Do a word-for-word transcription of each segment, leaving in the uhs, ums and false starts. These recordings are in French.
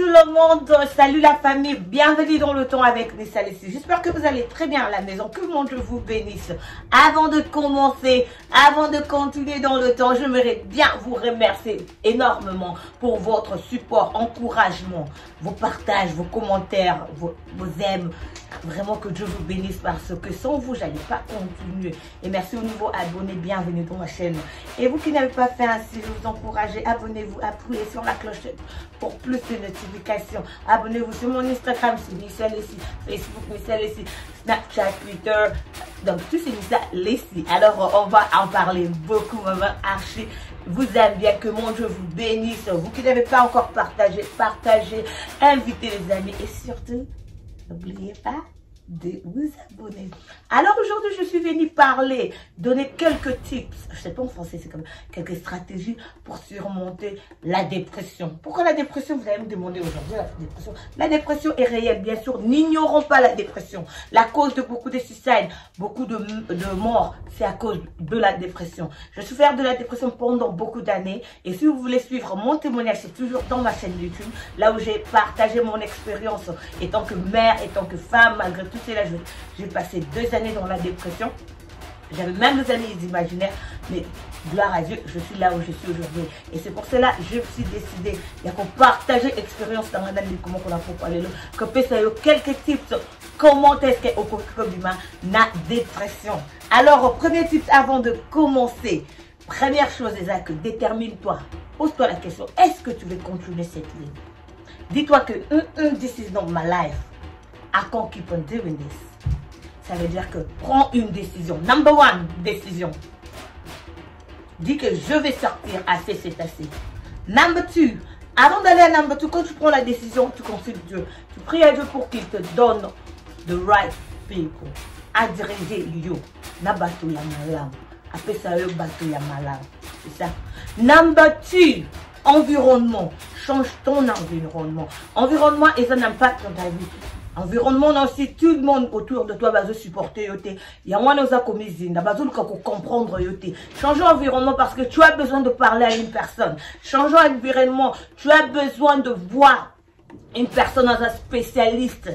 le monde, salut la famille, bienvenue dans le temps avec Nessa Leslie. J'espère que vous allez très bien à la maison, que mon Dieu vous bénisse. Avant de commencer, avant de continuer dans le temps, j'aimerais bien vous remercier énormément pour votre support, encouragement, vos partages, vos commentaires, vos, vos aimes. Vraiment que Dieu vous bénisse parce que sans vous, je n'allais pas continuer. Et merci au nouveau abonné, bienvenue dans ma chaîne. Et vous qui n'avez pas fait ainsi, je vous encourage, abonnez-vous, appuyez sur la cloche pour plus de notifications. Abonnez-vous sur mon Instagram, c'est Nessa Leslie, Facebook Nessa Leslie, Snapchat, Twitter, donc tout c'est Nessa Leslie. Alors on va en parler beaucoup, maman Archie. Vous aime bien, que mon Dieu vous bénisse. Vous qui n'avez pas encore partagé, partagez, invitez les amis et surtout, n'oubliez pas de vous abonner. Alors aujourd'hui, je suis venue parler, donner quelques tips, je sais pas en français, c'est comme quelques stratégies pour surmonter la dépression. Pourquoi la dépression? Vous allez me demander aujourd'hui la dépression. La dépression est réelle, bien sûr. N'ignorons pas la dépression. La cause de beaucoup de suicides, beaucoup de, de morts, c'est à cause de la dépression. Je suis souffert de la dépression pendant beaucoup d'années. Et si vous voulez suivre mon témoignage, c'est toujours dans ma chaîne YouTube, là où j'ai partagé mon expérience étant que mère, étant que femme, malgré tout cela, j'ai passé deux années dans la dépression. J'avais même des années imaginaires, mais gloire à Dieu, je suis là où je suis aujourd'hui. Et c'est pour cela que je me suis décidé, il y a qu'on partager l'expérience dans la comment on a pour parler là, que peut quelques tips, comment est-ce qu'au humain la dépression. Alors, premier tip avant de commencer, première chose déjà que détermine-toi, pose-toi la question, est-ce que tu veux continuer cette ligne? Dis-toi que mm, mm, this is not my life. I can't keep on doing this. Ça veut dire que prends une décision. Number one, décision. Dis que je vais sortir, assez c'est assez. Number two, avant d'aller à number two, quand tu prends la décision, tu consultes Dieu. Tu pries à Dieu pour qu'il te donne the right people. À diriger yo. Na bateau ya malam. Après ça, yo bateau ya malam. C'est ça. Number two, environnement. Change ton environnement. Environnement est un impact dans ta vie. Environnement aussi, tout le monde autour de toi va se supporter. Il y a moins de ça comme ils va comprendre. Change l'environnement parce que tu as besoin de parler à une personne. Change l'environnement, tu as besoin de voir une personne as un spécialiste.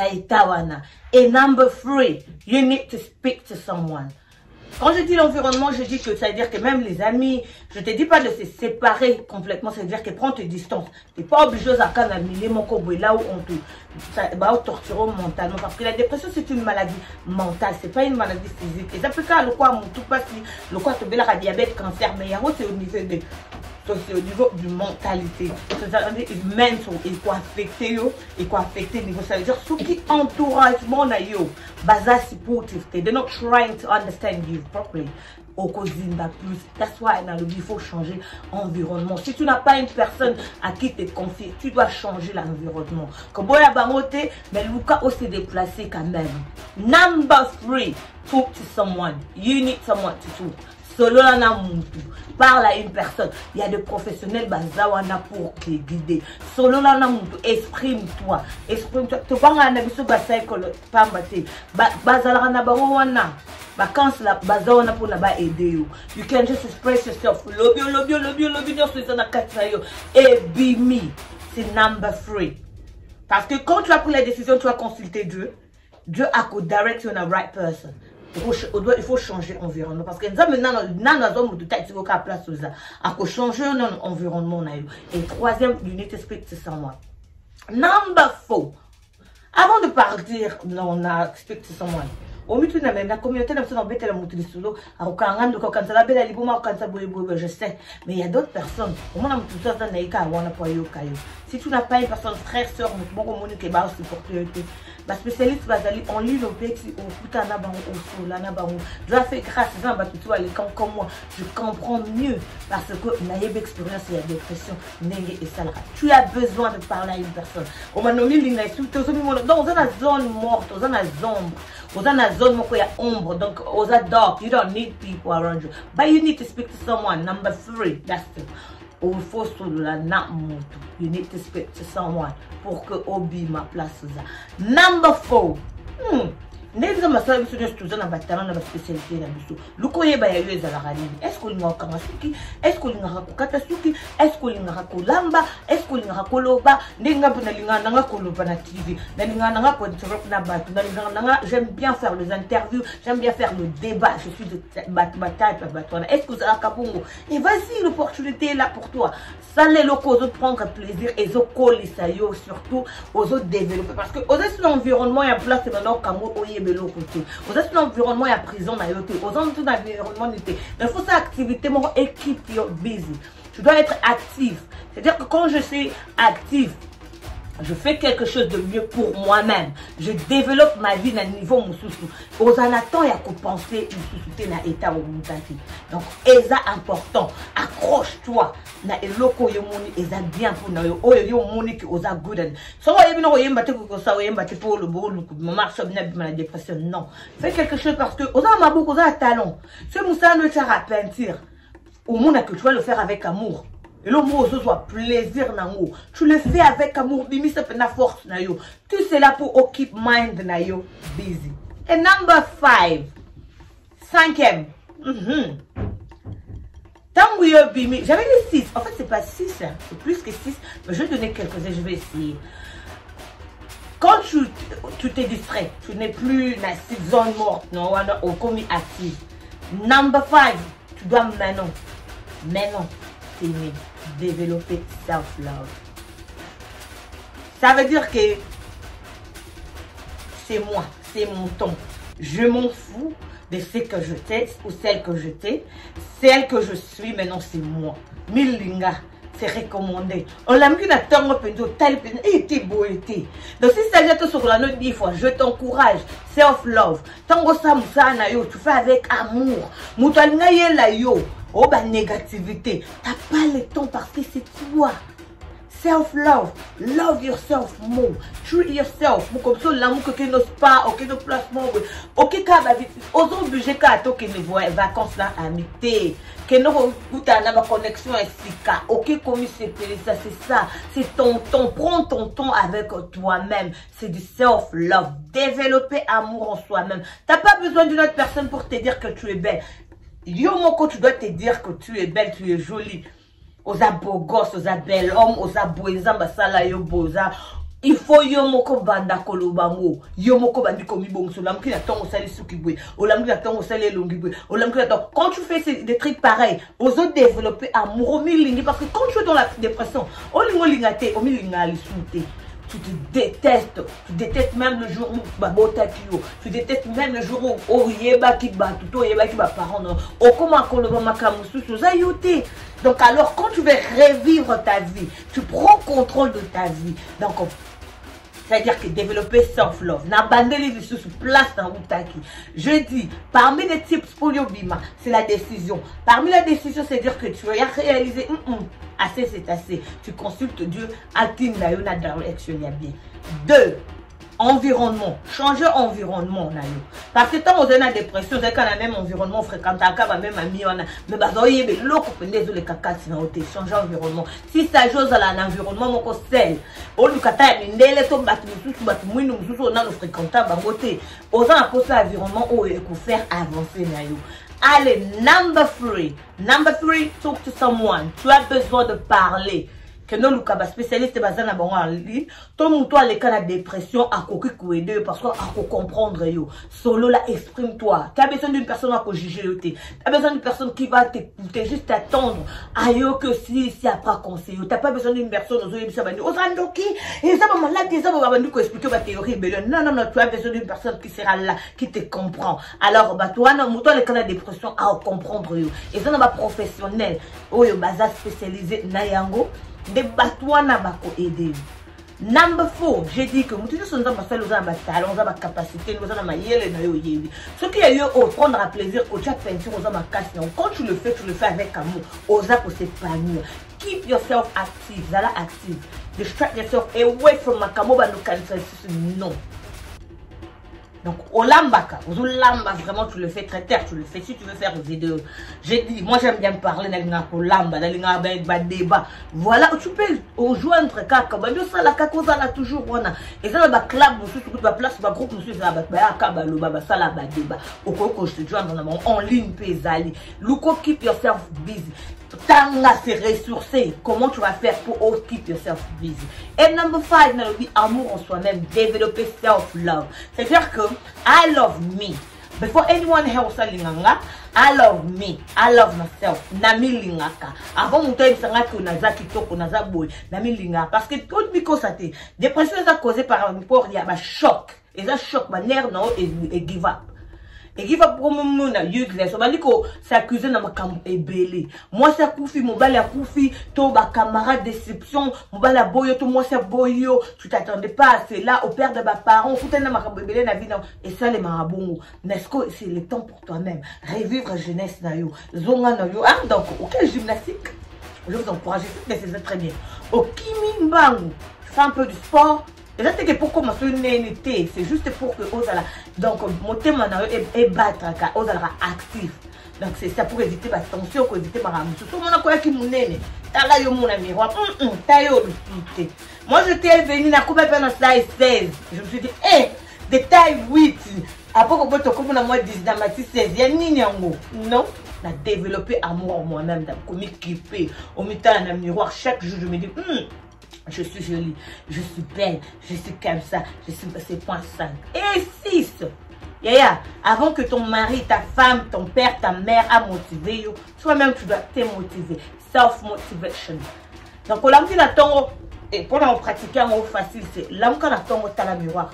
Et number three, you need to speak to someone. Quand je dis l'environnement, je dis que ça veut dire que même les amis, je ne te dis pas de se séparer complètement, ça veut dire que prends tes distances. Tu n'es pas obligé à canaliser mon coboy là où on te va torturer mentalement. Parce que la dépression, c'est une maladie mentale, ce n'est pas une maladie physique. Et ça peut faire le quoi, mon tout pas si le quoi te la diabète, cancer, mais il y a c'est au niveau de. C'est au niveau du mentalité. C'est-à-dire mental, il faut affecter yo, il faut affecter niveau. Ça veut dire ceux qui entouragement na yo, baza supportive, they're not trying to understand you properly. Au cosine da plus. That's why dans le il faut changer environnement. Si tu n'as pas une personne à qui te confier, tu dois changer l'environnement. Comme boya bangote, mais Luca aussi déplacé quand même. Number three, talk to someone. You need someone to talk. Solo na muntu, parle à une personne. Il y a des professionnels bazawana pour te guider. Solo na muntu, exprime-toi. Exprime-toi. Tu vas en abisso basaikolo pambate. Bazala na bawana. Vacances la bazawana pour là-bas aider you. You can just express yourself. Lobio, lobio, lobio, lobio, c'est na katsayo. Et be me. C'est number three. Parce que quand tu as pris la décision, tu vas consulter Dieu. Dieu a co direct you on the right person. Il faut changer l'environnement parce que nous avons maintenant zone de taille sur la place où ça a changer l'environnement. Et troisième, you need to speak to someone. Number four, avant de partir, on a speak to someone. Au milieu de la communauté, nous sommes embêtés à la montée de solo. Je sais, mais il y a d'autres personnes. Si tu n'as pas une personne frère, soeur, qui va supporter, ma spécialiste va aller en ligne au petit au Kutana Bango au Solana Bango. Je dois faire grâce à ça, comme moi. Je comprends mieux parce que n'a pas d'expérience et la dépression. Tu as besoin de parler à une personne. On m'a nommé dans une zone morte, dans une zone. Dans une zone où il y a ombre, donc aux dark, you don't need people around you. But you need to speak to someone. Number three, that's it. Au faut la you need to speak to someone pour que obi ma place ça. Number four, hmm. N'est-ce ma soeur biso nyonso toza na batalent na baspécialité na biso luko yeba ya yo ezalaka nini est-ce que olingaka kokanga suki est-ce que olingaka kokata suki est-ce que olingaka kolamba est-ce que olingaka koloba ndenge nga mpe nalingaka nanga koloba na tv nalingaka nanga kointerrompre na bato nalingaka nanga j'aime bien faire les interviews j'aime bien faire le débat je suis de bato bataille pa bato wana est-ce que ozalaka bongo et vas-y l'opportunité est là pour toi sala eloko ozoprendre plaisir ezokolisa yo surtout ozodévelopper parce que oza sur l'environnement ya place maintenant kamo oyebela côté oza sur l'environnement ya prison na yo te oza sur l'environnement nité mais il faut ça activité mon équipe yo busy tu dois être actif c'est-à-dire que quand je suis actif je fais quelque chose de mieux pour moi-même. Je développe ma vie à niveau moussousou. Aux anatons, il y a qu'à penser moussousouté na état au moutati. Donc, c'est important. Accroche-toi. Na eloko yomoni eza bien pour na yo. Oyo yomoni ki oza good. So oyo bino oyo mbate ko sa oyo mbate pour le beau le marche na bi la dépression. Non. Fais quelque chose parce que oza maboko oza talent. Ce moussa ne sert à peinture. Au monde que tu vas le faire avec amour. Et le mot soit plaisir nango. Tu le fais avec amour, bimi ça fait la force na yo. Tout cela pour occuper mind na yo busy. Et number five. Cinquième. Mm-hmm. Tango yo bimi. J'avais dit six. En fait, c'est pas six, hein. C'est plus que six. Mais je vais donner quelques-uns, je vais essayer. Quand tu tu t'es distrait, tu n'es plus dans cette zone morte, non, ou commis active. Number five. Tu dois maintenant. Maintenant. T'aimer. Développer self-love. Ça veut dire que c'est moi, c'est mon ton. Je m'en fous de ce que je t'ai ou celle que je t'ai. Celle que je suis maintenant, c'est moi. Milinga, c'est recommandé. On l'a mis dans ton pendu, tel pendu, et t'es beau et t'es. Donc si ça jette sur la note dix fois, je t'encourage. Self-love. Tango sa moussa na yo, tu fais avec amour. Moutalinga ye la yo. Oh, bah, négativité. T'as pas le temps parce que c'est toi. Self-love. Love yourself more. Treat yourself. Comme ça, l'amour que nos spa, ok, nos placements, ok, quand va vite. Osons budget quand to que nos vacances là, amitié. Que nos outa na ma connexion ainsi qu'à. Ok, comme c'est ça, c'est ça. C'est ton temps. Prends ton temps avec toi-même. C'est du self-love. Développer amour en soi-même. T'as pas besoin d'une autre personne pour te dire que tu es belle. Yo moko, tu dois te dire que tu es belle, tu es jolie. Oza beau gosse, oza bel homme, oza boeza basala yo boza. Il faut yo moko banda kolobango. Yo moko bandi komi bon so lamki la tongo sali suki bwe. O lamki la tongo sali longi bwe. O lamki la tongo. Quand tu fais des trucs pareils, ozo développer amour mi parce que quand tu es dans la dépression, o lingo lingate, o mi lingali sute. Tu te détestes, tu détestes même le jour où babota kio, tu détestes même le jour où oh yeba ki ba tuto yeba ki ba parents non, oh comment qu'on le voit makamusu soza yote. Donc alors quand tu veux revivre ta vie, tu prends contrôle de ta vie. Donc c'est-à-dire que développer self-love, n'abandonner les sous place dans Outaki. Je dis, parmi les tips pour Yobima, c'est la décision. Parmi la décision, c'est-à-dire que tu vas réaliser, mm -mm, assez c'est assez. Tu consultes Dieu, active la yona direction ya bien. Deux, environnement. Changer environnement. Parce que tant qu'on est en dépression, c'est quand même environnement fréquent, même ami, mais bah, vous voyez, l'eau, les caca, changer environnement. Si ça joue dans l'environnement, mon conseil, au Lucata, il y a des gens qui sont fréquentables, aux gens à l'environnement, il faut faire avancer. Allez, number three. Number three, talk to someone. Tu as besoin de parler. Que non, le spécialiste basé dans en ligne, tout le monde a les cas de dépression à quoi que parce qu'on a comprendre yo. Solo là, exprime-toi. Tu as besoin d'une personne à juger. Tu as besoin d'une personne qui va t'écouter, juste t'attendre. Ayo que si si après conseil. Tu n'as pas besoin d'une personne aux yeux ça va dire aux andoki et ça va malade des hommes va nous expliquer ma théorie. Non non non, tu as besoin d'une personne qui sera là, qui te comprend. Alors bah toi non, toi les cas de dépression à comprendre yo. Et ça n'a pas professionnel. Oh yo basa spécialisé na yango. Des batouana bako aider. Number four, j'ai dit que nous sommes dans ma talent, on a ma capacité, nous avons ma yelle et nos yéli. Ce qui est eu au prendre à plaisir, au chat peinture, on a ma casse. Quand tu le fais, tu le fais avec amour. Osa pour s'épanouir. Keep yourself active, zala active. Distract yourself away from ma camo, bah nous cancer. Non. Donc, au lambaka, au lamba, vraiment, tu le fais très terre, tu le fais si tu veux faire des vidéos. J'ai dit, moi j'aime bien parler dans le lamba, dans le débat. Voilà, tu peux rejoindre Kaka. Ça, la Kaka, ça, là, toujours, on a. Et ça, le club, monsieur, sur la place, le groupe, monsieur, ça, bah, Kaba, le baba, ça, là, débat. Au cas où je te joins en ligne, Pézali. Look, keep yourself busy. Tanga, c'est ressourcé. Comment tu vas faire pour oh, keep yourself busy? Et number five, on dit amour en soi-même, développer self-love. C'est-à-dire que I love me. Before anyone else, I love me. I love myself. Nami lingaka. Avant, mon temps, il s'en a que naza kitoko, naza boy. Nami lingaka. Parce que tout le monde a été. Dépression, ça causé par un rapport, il y a un choc. Et ça choc, ma nerf, non, et give up. Et qui va pour moi na useless. On va dire que s'accuser na makambo ebele. Moi ça koufi mon bal ya koufi to ba camarade déception, mon bal ya boyo to moi ça boyo, tu t'attendais pas à cela au père de ma parent, foutait na makambo ebele na vie non et ça les marabongo. N'est-ce que c'est le temps pour toi-même, revivre jeunesse na yo. Zonga na yo. Ah donc OK gymnastique. Je vous encourage, c'est très bien. Au kimi mbangu, fais un peu du sport. Et là, c'est pour commencer une N T, c'est juste pour que Ozala, donc mon thème est battre, Ozala actif. Donc c'est ça pour éviter la tension, pour éviter ma ramousse. Tout le monde a quoi qui m'a néné. T'as là, mon miroir, t'as eu le moi, je t'ai venu, na coupe à size seize. Je me suis dit, hé, de taille huit. Après, on peut te couper dans moi dix, dans ma seize. Il y a ni yango. Non, on a développé amour en moi-même, on m'équiper, on met dans un miroir. Chaque jour, je me dis, hum. Je suis jolie, je suis belle, je suis comme ça, je suis c'est point cinq. Et six, Yaya, avant que ton mari, ta femme, ton père, ta mère a motivé, toi-même tu dois te motiver. Self-motivation. Donc, on l'a dit la tongo, et pour la pratiquer un mot facile, c'est l'homme quand la tongo t'as la miroir.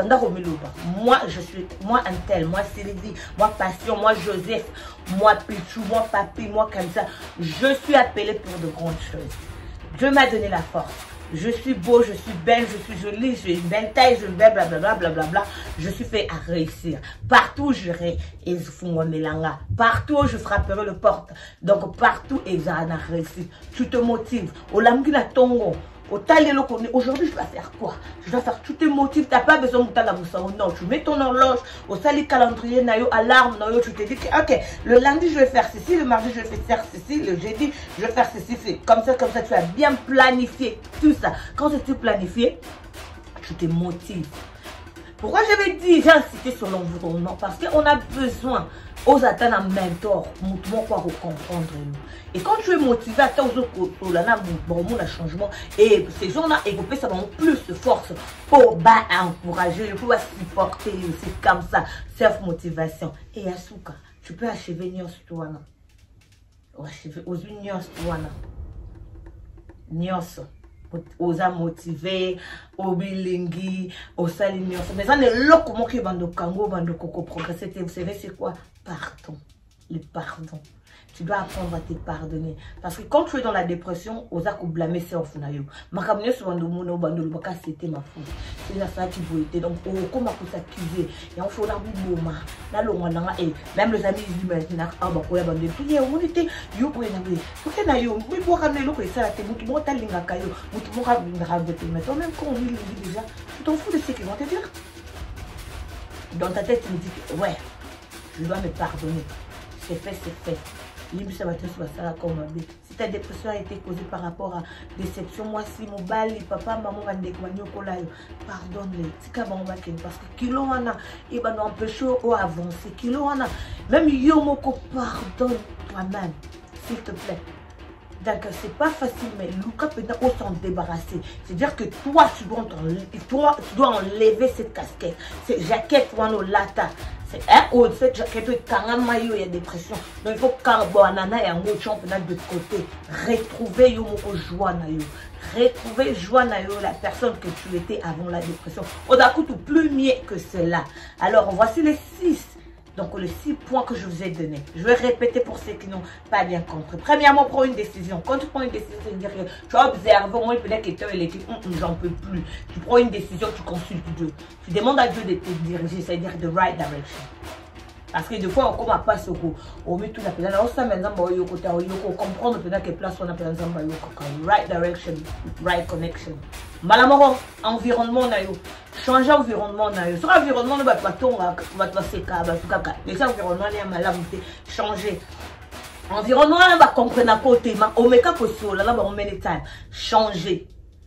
Moi, je suis, moi, un tel, moi, Sylvie, moi, Passion, moi, Joseph, moi, Pichou, moi, Papi, moi, comme ça. Je suis appelée pour de grandes choses. Dieu m'a donné la force. Je suis beau, je suis belle, je suis jolie, j'ai une belle taille, je suis belle, blablabla, blablabla. Je suis fait à réussir. Partout où j'irai, ils font melanga. Partout où je frapperai le porte. Donc partout, ils ont réussi. Tu te motives. Au lamgina tongo. Aujourd'hui, je dois faire quoi? Je dois faire tous tes motifs. Tu n'as pas besoin de la moussa. Non, tu mets ton horloge au sali calendrier, alarme, tu te dis que ok, le lundi, je vais faire ceci, le mardi, je vais faire ceci, le jeudi, je vais faire ceci. Comme ça, comme ça, tu as bien planifié tout ça. Quand tu planifié, tu te motives. Pourquoi j'avais dit, j'ai insisté sur l'environnement? Parce qu'on a besoin aux attendre un mentor, pour comprendre. Et quand tu es motivé à ton changement, et ces gens-là, ils ça va plus de force pour bah, encourager, pour supporter, c'est comme ça, self-motivation. Et Asuka, tu peux achever Nyos Touana. Ou achever aux Nyos Touana. Nyos. Osa motivé, obilingi, osalimio. Mais ça n'est pas comment que bando kango, bando koko progresser. Vous savez c'est quoi? Pardon. Le pardon. Tu dois apprendre à te pardonner. Parce que quand tu es dans la dépression, osa ko blâmer c'est au funayo. Makamne sur bando mono bando le baka c'était ma faute. C'est la ça qui voulait donc oh comment ko s'accuser. Et on faut la bouma. Là le ngana et même les amis ils disent na ah ba ko ya bando tout on était yo ko na be. Tout que na yo, oui bo ramener le ko ça te mutu mo talinga kayo. Mutu mo ka ragoter mais toi même quand on lit déjà, tu t'en fous de ce qu'ils vont te dire. Dans ta tête tu me dis que ouais, je dois me pardonner. C'est fait, c'est fait. Si ta dépression a été causée par rapport à déception, moi si mon bali, papa, maman va pardonne-les. Parce que kilo wana, il va nous empêcher ou avancer. Kilo wana, même yomoko pardonne toi-même, s'il te plaît. Donc c'est pas facile, mais Luca peut s'en débarrasser. C'est-à-dire que toi tu dois, toi, tu dois enlever cette casquette, cette jaquette wano lata. C'est un autre cette jaquette il y a dépression. Donc il faut carboanana et un autre championnat de côté. Retrouver yomoko joie na yo. Retrouver joie na yo, la personne que tu étais avant la dépression. On a coûté plus mieux que cela. Alors voici les six. Donc, les six points que je vous ai donnés. Je vais répéter pour ceux qui n'ont pas bien compris. Premièrement, prends une décision. Quand tu prends une décision, c'est-à-dire que tu as observé, moi, peut-être que tu es l'équipe, j'en peux plus. Tu prends une décision, tu consultes Dieu. Tu demandes à Dieu de te diriger, c'est-à-dire the right direction. Parce que des fois, on commence pas ce coup. On met tout la peine. Alors, ça, maintenant, on comprend que place on a besoin de right direction, right connection. Malamoro, environnement, changer l'environnement. Sur l'environnement, on va se sécar, les environnements, on va changer. Environnement, on va comprendre à côté, on met qu'à côté, on met les temps, changer.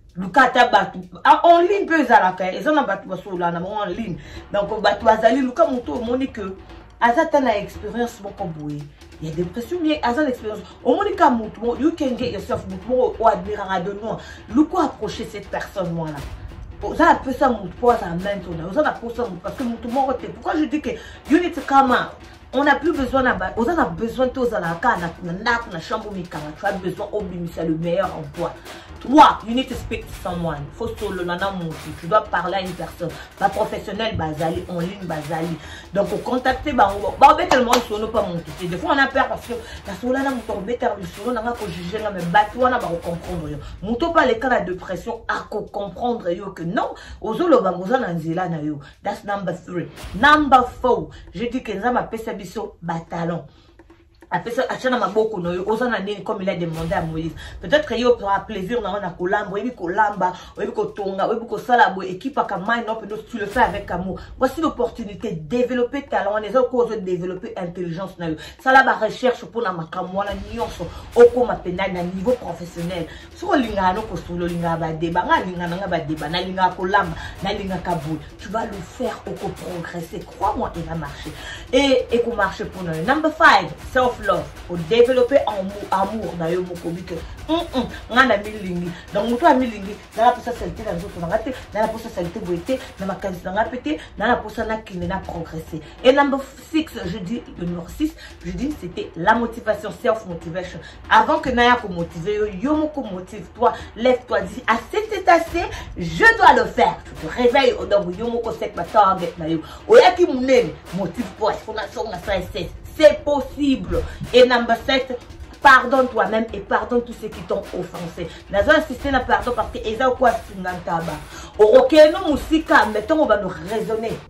En ligne, peu à la caille, et ça, on va en ligne. Donc, on va aller, Luka Mouto, Monique, Azatan a expérience, mon camboué. Il y a des pressions, mais Azan expérience. Au Monique Mouto, you can get yourself Mouto ou admirer de nous. Luka approcher cette personne-là. Vous avez peu ça, Mouto, ça maintenant. Vous avez peu ça, parce que Mouto, pourquoi je dis que you need to come out? On n'a plus besoin d'abord. On a besoin de tous à la carte, on a chambre mikara. Tu as besoin d'obtenir le meilleur en toi. Toi, you need to speak to someone. Faut solo lana mouti. Tu dois parler à une personne. Pas professionnel, basali, en ligne, basali. Donc, au contacter, bah, on va tellement solo pas monter. Des fois, on a peur parce que la solo là, on tombe better le solo, on a pas juger là, mais battu, on a pas comprendre. Monto pas les cas de dépression, à comprendre yo que non. Ozolo ba moza nanzela na yo. That's number three. Number four. Je dis que ça m'appelle ça biso batalon. Après ça, achana maboko no yo, osana nini comme il a demandé à Moïse. Peut-être qu'il y aura plaisir dans la colamba, oui, colamba, oui, kotonga, oui, kosalabo, équipe à Kamaï, non, tu le fais avec amour. Voici l'opportunité de développer talent, les autres causes de développer intelligence. Ça là, ma recherche pour la makamwa, la nuance, au comme à niveau professionnel. Sur le linga, no, kosulo, linga, ba débat, na linga, na ba débat, na linga, kolamba, na linga, kaboul. Tu vas le faire au progresser. Crois-moi, il va marcher. Et, et qu'on marche pour nous. Number five, self love, pour développer amour, amour dans le monde que hum hum on a mis lingi donc toi mis lingi dans la possibilité dans autres dans la dans la possibilité boiter dans ma case dans la pété dans la possibilité qui n'a progressé. Et number six, je dis le numéro six, je dis c'était la motivation, self motivation. Avant que Naya ko motiver yo mo ko motive toi, lève-toi, dis assez c'est assez, je dois le faire. Tu te réveilles donc yo mo ko set ma target na yo oya ki munene motive toi il faut na so na stress. C'est possible. Et number sept, pardonne toi-même et pardonne tous ceux qui t'ont offensé. Nous allons insister sur pardon parce que ils ont quoi singantaba. Ok, nous musika, mettons on va nous raisonner.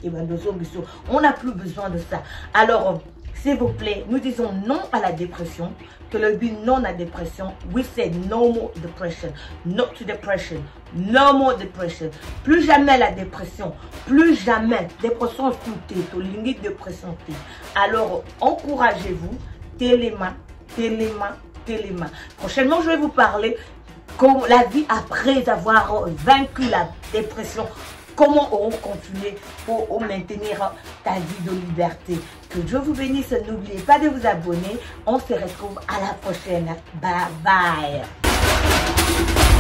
On n'a plus besoin de ça. Alors, s'il vous plaît, nous disons non à la dépression. Que le but non à la dépression. We say no more depression. No to depression. No more depression. Plus jamais la dépression. Plus jamais. Dépression écoutée. Limite dépression. Alors, encouragez-vous. Téléma, téléma, téléma. Prochainement, je vais vous parler comme la vie après avoir vaincu la dépression. Comment on continue pour maintenir ta vie de liberté. Que Dieu vous bénisse. N'oubliez pas de vous abonner. On se retrouve à la prochaine. Bye bye.